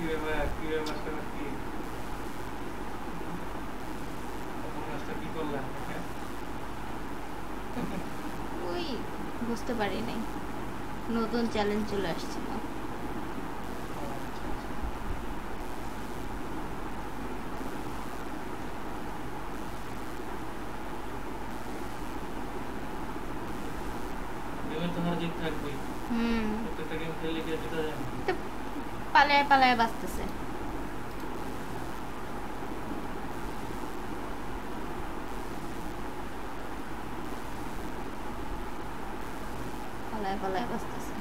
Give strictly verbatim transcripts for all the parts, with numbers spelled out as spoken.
কি রে ভাই কি রে মাস্টার কি মাস্টার কি করলেন ওই বুঝতে পারি নাই নতুন চ্যালেঞ্জ চলে আসছিল পালায় পালায় বাঁচতেছে পালায় পালায় বাঁচতেছে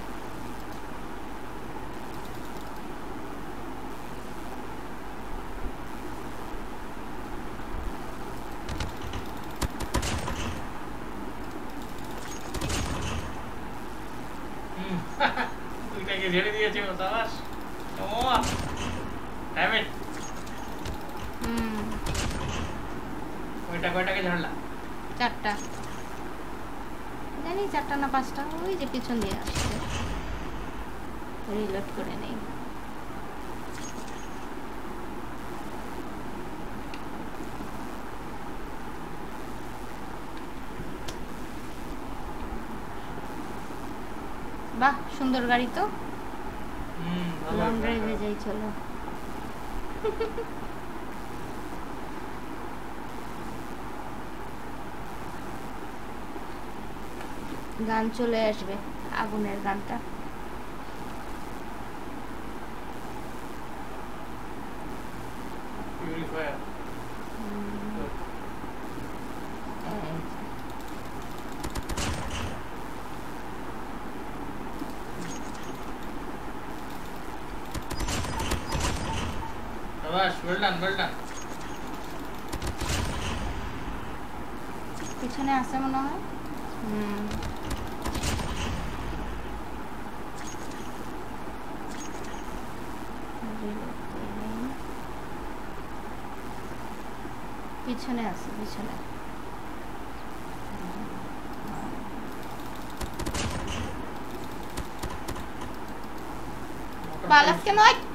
ঝেড়ে দিয়েছে সাবাস ও ড্যাম ইট হুম কয়টা কয়টাকে ঝাড়লা চারটা জানি চারটা না পাঁচটা ওই যে পিছন দিয়ে আসছে রিলোড করে নেই বাহ সুন্দর গাড়ি তো লং ড্রাইভে যাই চলো গান চলে আসবে আগুনের গানটা পিছনে আছে মনে হয় হুম পিছনে আছে পিছনে পালাস কেন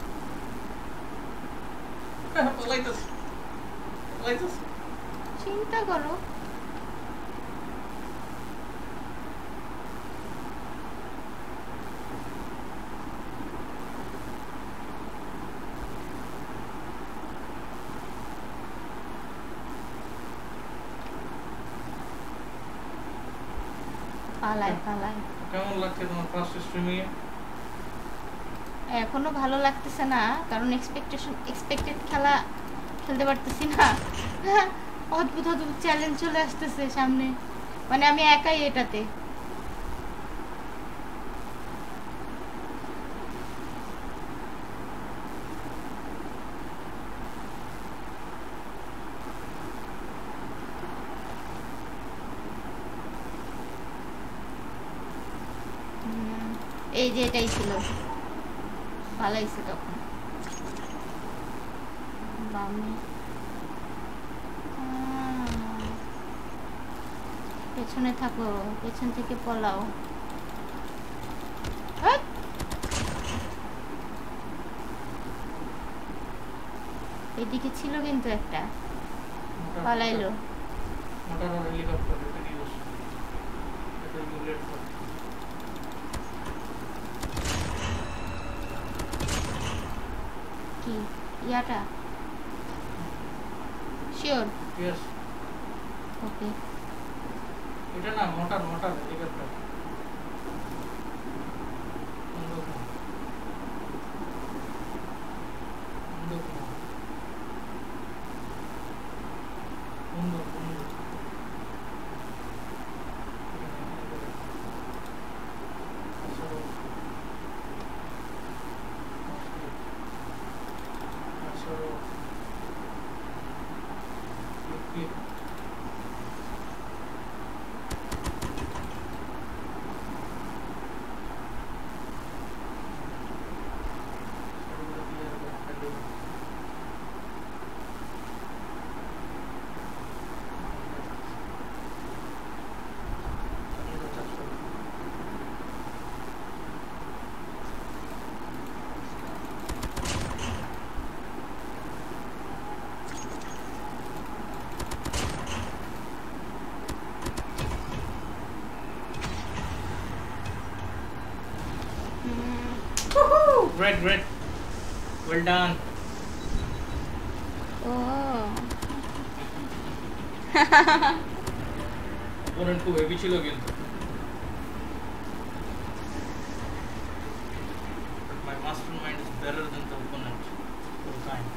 চিন্তা করো পালায় পালায় কেমন লাগছে তোমার ফার্স্ট স্ট্রিমিং এ এখনো ভালো লাগতেছে না কারণ এক্সপেকটেশন এক্সপেক্টেড খেলা খেলতে পারতেছি না অদ্ভুত অদ্ভুত চ্যালেঞ্জ চলে আসতেছে সামনে মানে আমি একাই এটাতে এই যে এটাই ছিল পালাইছে তখন বামে পেছনে থাকো পেছন থেকে পলাও এদিকে ছিল কিন্তু একটা পালাইলো কি ইয়াটা শিওর यस ওকে এটা না motor motor helicopter great, great. Well done. Oh. Opponent খুব হেভি ছিল কিন্তু। But my mastermind is better than the opponent. Full time.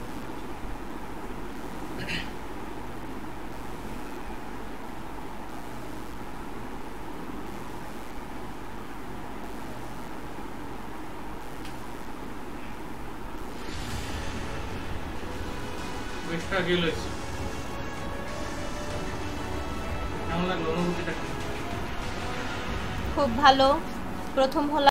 Extra kill হয়েছে। কেমন লাগলো অনুভূতিটা? খুব ভালো, প্রথম হলাম।